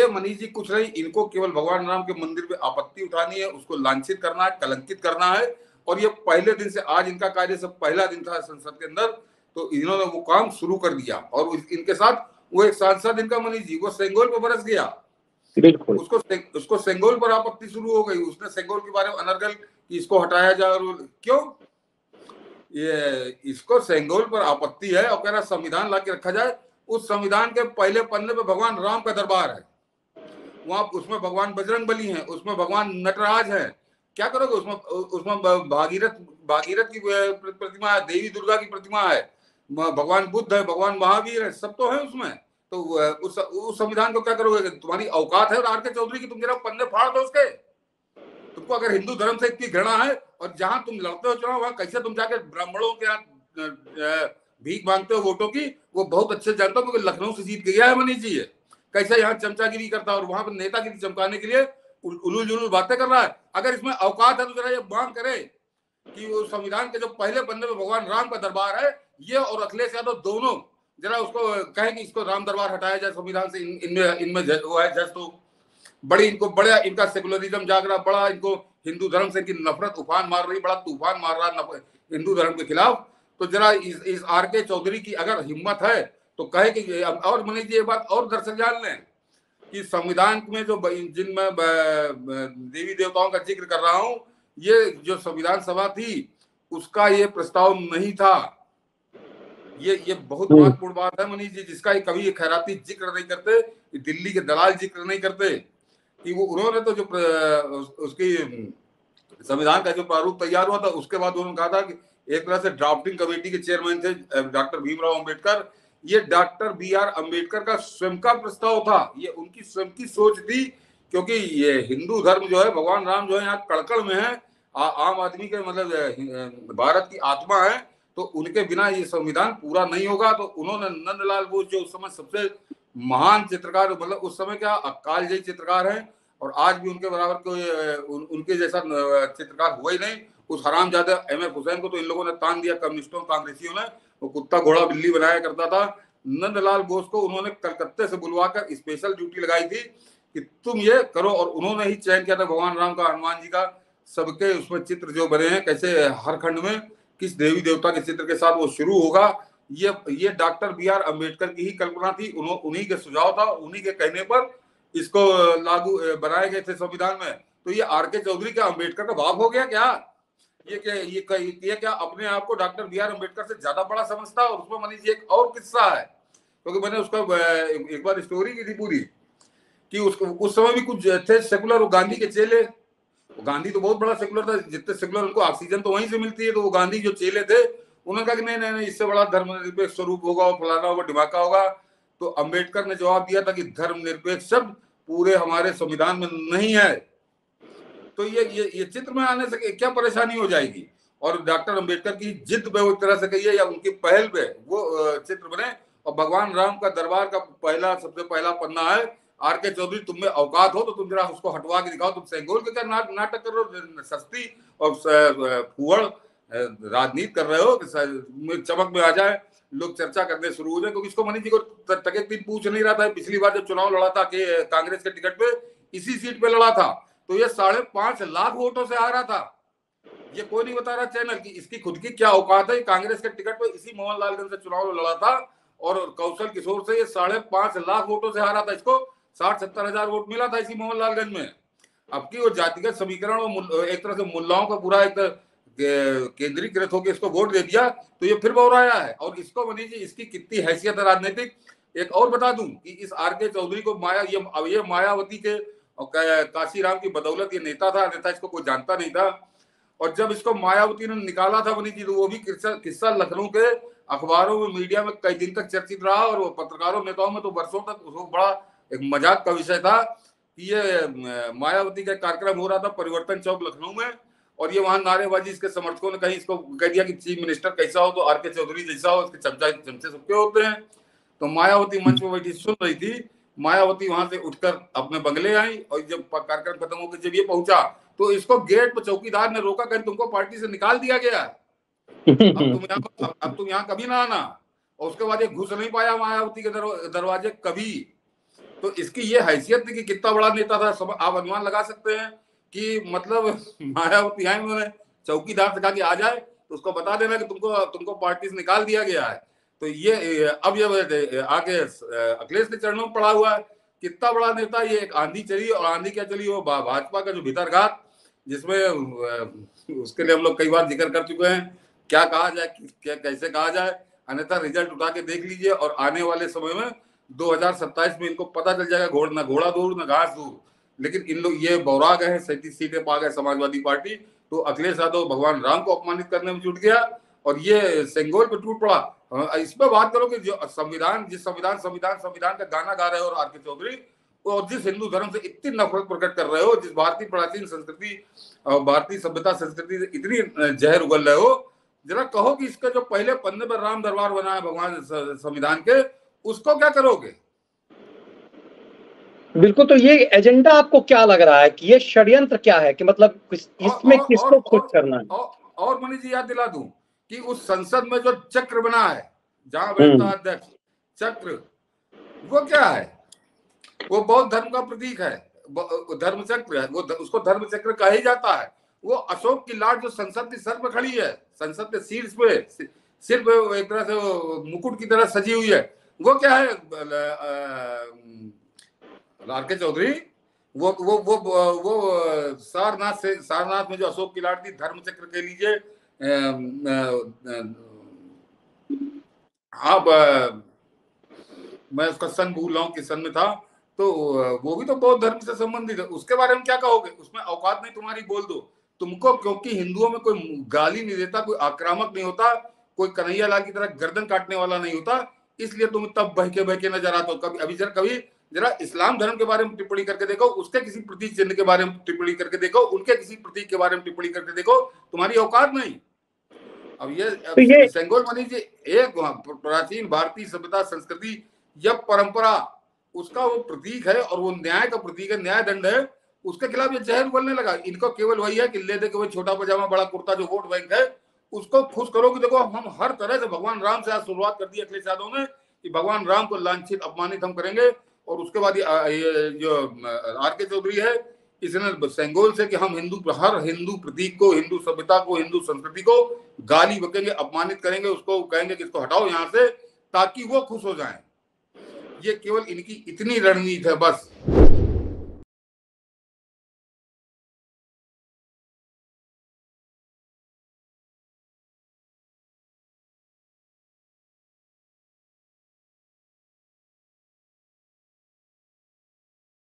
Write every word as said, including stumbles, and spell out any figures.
ये मनीष जी कुछ नहीं, इनको केवल भगवान राम के मंदिर पे आपत्ति उठानी है, उसको लांछित करना है, कलंकित करना है। और ये पहले दिन से, आज इनका कार्य सब पहला दिन था संसद के अंदर, तो इन्होंने वो काम शुरू कर दिया। और इनके साथ वो एक सांसद इनका मनीष जी, वो सेंगोल पे बरस गया, बिल्कुल उसको उसको सेंगोल पर आपत्ति शुरू हो गई। उसने सेंगोल के बारे में अनर्गल कि इसको हटाया जाए, और क्यों ये इसको सेंगोल पर आपत्ति है और कह रहा संविधान ला के रखा जाए। उस संविधान के पहले पन्ने पे भगवान राम का दरबार है, वहां उसमें भगवान बजरंग बली हैं, उसमें भगवान नटराज है। क्या करोगे उसमें? उसमें भागीरथ भागीरथ की प्रतिमा है, देवी दुर्गा की प्रतिमा है, भगवान बुद्ध है, भगवान महावीर है, सब तो है उसमें। तो उस उस संविधान को क्या करोगे? तुम्हारी औकात है और आर के चौधरी की, तुम जरा पन्ने फाड़ दो उसके। तुमको अगर हिंदू धर्म से इतनी घृणा है, और जहां तुम लड़ते हो चुनाव, वहां कैसे तुम जाके ब्राह्मणों के यहाँ भीख मांगते हो वोटों की, वो बहुत अच्छे जानता हूँ, क्योंकि लखनऊ से जीत गया है मनीष जी। है कैसे यहाँ चमचागिरी करता है और वहां पर नेतागिरी चमकाने के लिए उलूल जुलूल बातें कर रहा है। अगर इसमें औकात है तो जरा ये मांग करे कि वो संविधान के जो पहले पन्ने में भगवान राम का दरबार है, ये और अखिलेश यादव दोनों जरा उसको कहें कि इसको राम दरबार हटाया जाए संविधान से। इन, इनमें इनमें वो है जस्ट, तो बड़ी इनको बड़ा इनका सेकुलरिज्म जाग रहा, बड़ा इनको हिंदू धर्म से इनकी नफरत उफान मार रही, बड़ा तूफान मार रहा हिंदू धर्म के खिलाफ। तो जरा इस, इस आर के चौधरी की अगर हिम्मत है तो कहे कि, और मनीष जी ये बात और दरअसल जान लें कि संविधान में जो जिनमें देवी देवताओं का जिक्र कर रहा हूं, ये जो संविधान सभा थी उसका ये प्रस्ताव नहीं था। ये ये बहुत महत्वपूर्ण बात है मनीष जी, जिसका कभी ये खैराती जिक्र नहीं करते, दिल्ली के दलाल जिक्र नहीं करते कि वो उन्होंने तो जो उसकी संविधान का जो प्रारूप तैयार हुआ था, उसके बाद उन्होंने कहा था कि एक तरह से ड्राफ्टिंग कमेटी के चेयरमैन थे डॉक्टर भीमराव अंबेडकर। ये डॉक्टर बी आर अंबेडकर का स्वयं का प्रस्ताव था, ये उनकी स्वयं की सोच थी, क्योंकि ये हिंदू धर्म जो है, भगवान राम जो है यहाँ कड़कड़ में है, आ, आम आदमी के मतलब भारत की आत्मा है, तो उनके बिना ये संविधान पूरा नहीं होगा। तो उन्होंने नंदलाल बोस जो उस समय सबसे महान चित्रकार, मतलब उस समय क्या कालजयी चित्रकार हैं, और आज भी उनके बराबर कोई उन, उनके जैसा चित्रकार हुआ ही नहीं। उस हरामजादा एम एफ हुसैन को तो इन लोगों ने तान दिया, कम्युनिस्टों कांग्रेसियों ने, वो कुत्ता घोड़ा बिल्ली बनाया करता था। नंदलाल बोस को उन्होंने कलकत्ते से बुलवाकर स्पेशल ड्यूटी लगाई थी कि तुम ये करो, और उन्होंने ही चयन किया था भगवान राम का, हनुमान जी का, सबके उसमें चित्र जो बने हैं, कैसे हर खंड में किस देवी देवता के चित्र के साथ वो शुरू होगा। ये ये डॉक्टर बी आर अम्बेडकर की ही कल्पना थी, उन्हीं के सुझाव था, उन्हीं के कहने पर इसको लागू बनाए गए थे संविधान में। तो ये आर के चौधरी क्या अम्बेडकर का बाप हो गया क्या? ये क्या ये, ये क्या अपने आप को डॉक्टर बी आर अम्बेडकर से ज्यादा बड़ा समझता है? और उसमें मनीष जी एक और किस्सा है, क्योंकि मैंने उसका एक बार स्टोरी की थी पूरी कि उसको उस समय भी कुछ थे सेकुलर, गांधी के चेले। गांधी तो बहुत बड़ा सेकुलर था, जितने सेकुलर उनको ऑक्सीजन तो वहीं से मिलती है। तो वो गांधी जो चेले थे उन्होंने कहा कि नहीं नहीं नहीं, इससे बड़ा धर्मनिरपेक्ष स्वरूप होगा, और फलाना होगा, ढिमाका होगा। तो अंबेडकर ने जवाब दिया था कि धर्मनिरपेक्ष शब्द पूरे हमारे संविधान में नहीं है, तो ये ये ये चित्र में आने से क्या परेशानी हो जाएगी? और डॉक्टर अंबेडकर की जिद पे वो तरह से कहिए या उनकी पहल पे वो चित्र बने, और भगवान राम का दरबार का पहला सबसे पहला पन्ना है। आर के चौधरी, तुम में औकात हो तो तुम जरा उसको हटवा के दिखाओ। तुम सेंगोल के क्या ना, नाटक कर रहे हो, सस्ती और फुहड़ राजनीति कर रहे हो, चमक में आ जाए, लोग चर्चा करने शुरू हो जाए। क्योंकि इसको मनीष जी को तक एक दिन पूछ नहीं रहा था, पिछली बार जब चुनाव लड़ा था कि कांग्रेस के टिकट पे, इसी सीट पे लड़ा था, तो ये साढ़े पांच लाख वोटों से आ रहा था। ये कोई नहीं बता रहा चैनल की इसकी खुद की क्या औकात है। कांग्रेस के टिकट पे इसी मोहनलालगंज से चुनाव लड़ा था, और कौशल किशोर से ये साढ़े पांच लाख वोटों से हारा था। इसको साठ सत्तर हजार वोट मिला था इसी मोहनलालगंज में। अब की वो जातिगत समीकरण और एक तरह से मुल्लाओं का पूरा एक केंद्रीकृत होकर इसको वोट दे दिया, तो ये फिर बहुराया है। और इसको मनीष जी इसकी कितनी हैसियत है राजनीतिक, एक और बता दूं कि इस आर के चौधरी को माया ये अब ये मायावती के और काशीराम की बदौलत ये नेता था, नेता इसको कोई जानता नहीं था। और जब इसको मायावती ने निकाला था मनीष जी, तो वो भी किस्सा लखनऊ के अखबारों में, मीडिया में कई दिन तक चर्चित रहा, और पत्रकारों नेताओं में तो वर्षों तक उसको बड़ा एक मजाक का विषय था कि ये मायावती का कार्यक्रम हो रहा था परिवर्तन चौक लखनऊ में, और ये वहां नारेबाजी इसके समर्थकों ने कहीं इसको कह दिया कि चीफ मिनिस्टर कैसा हो तो आर के चौधरी जैसा हो, उसके चमचा चमचे सबके होते हैं। तो मायावती मंच में बैठी सुन रही थी। मायावती वहां से उठकर अपने बंगले आई, और जब कार्यक्रम खत्म होकर जब ये पहुंचा तो इसको गेट पर चौकीदार ने रोका, कहीं तुमको पार्टी से निकाल दिया गया, अब तुम यहाँ अब तुम यहाँ कभी ना आना। और उसके बाद ये घुस नहीं पाया मायावती के दरवाजे कभी। तो इसकी ये हैसियत थी कि कितना बड़ा नेता था। सब आप अनुमान लगा सकते हैं कि मतलब मायावती आई, उन्होंने चौकीदार से कहा कि आ जाए तो उसको बता देना कि तुमको तुमको पार्टी से निकाल दिया गया है। तो ये अब ये आके अखिलेश के चरणों में पड़ा हुआ है। कितना बड़ा नेता, ये एक आंधी चली, और आंधी क्या चली, वो भाजपा का जो भीतरघात, जिसमें उसके लिए हम लोग कई बार जिक्र कर चुके हैं, क्या कहा जाए, क्या कैसे कहा जाए, अन्यथा रिजल्ट उठा के देख लीजिए। और आने वाले समय में दो हज़ार सत्ताईस में इनको पता चल जाएगा, घोड़ ना घोड़ा दूर ना घास दूर। लेकिन इन लोग ये बौरा गए हैं, सैंतीस सीटें पा गए समाजवादी पार्टी, तो अखिलेश यादव भगवान राम को अपमानित करने में जुट गया और ये सेंगोल पे टूट पड़ा। इस पर बात करो कि जो संविधान, जिस संविधान संविधान संविधान का गाना गा रहे हो और आर के चौधरी, और जिस हिंदू धर्म से इतनी नफरत प्रकट कर रहे हो, जिस भारतीय प्राचीन संस्कृति और भारतीय सभ्यता संस्कृति से इतनी जहर उगल रहे हो, जरा कहो कि इसका जो पहले पन्ने पर राम दरबार बना है भगवान संविधान के, उसको क्या करोगे? बिल्कुल। तो ये एजेंडा आपको क्या लग रहा है कि ये षड्यंत्र क्या है, कि मतलब इसमें और, किसको और, खुश करना है? और, और मनीष जी याद दिला दूं कि उस संसद में जो चक्र बना है, जहां बैठता अध्यक्ष चक्र, वो क्या है? वो बौद्ध धर्म का प्रतीक है, धर्म चक्र है वो, उसको धर्म चक्र कहा ही जाता है। वो अशोक की लाट जो संसद के सर पे खड़ी है, संसद के शीर्ष पे, सिर्फ एक तरह से मुकुट की तरह सजी हुई है, वो क्या है? आर के चौधरी, वो वो वो वो सारनाथ से, सारनाथ में जो अशोक की लाट थी, धर्म चक्र के लीजिए आप, मैं उसका सन भूल रहा हूँ किस सन में था, तो वो भी तो बौद्ध धर्म से संबंधित है। उसके बारे में क्या कहोगे? उसमें औकात नहीं तुम्हारी, बोल दो तुमको, क्योंकि हिंदुओं में कोई गाली नहीं देता, कोई आक्रामक नहीं होता, कोई कन्हैया लाल की तरह गर्दन काटने वाला नहीं होता, इसलिए तुम तब बहके बहके नजर आते हो। कभी अभी जरा कभी जरा इस्लाम धर्म के बारे में टिप्पणी करके देखो, उसके किसी प्रतीक चिन्ह के बारे में टिप्पणी करके देखो, उनके किसी प्रतीक के बारे में टिप्पणी करके देखो, तुम्हारी औकात नहीं। अब ये, तो ये सेंगोल मनीष जी, एक प्राचीन भारतीय सभ्यता संस्कृति या परंपरा, उसका वो प्रतीक है और वो न्याय का प्रतीक है, न्याय दंड है, उसके खिलाफ ये जहर उगलने लगा। इनको केवल वही है कि ले दे के वही छोटा पजामा बड़ा कुर्ता जो वोट बैंक है, उसको खुश करो कि देखो हम हर तरह से भगवान राम से आज शुरुआत कर दी अखिलेश यादव ने कि भगवान राम को लांछित अपमानित हम करेंगे। और उसके बाद ये जो आर के चौधरी है, इसने सेंगोल से कि हम हिंदू, हर हिंदू प्रतीक को, हिंदू सभ्यता को, हिंदू संस्कृति को गाली बकेंगे, अपमानित करेंगे, उसको कहेंगे कि इसको हटाओ यहाँ से, ताकि वो खुश हो जाएं। ये केवल इनकी इतनी रणनीति है बस।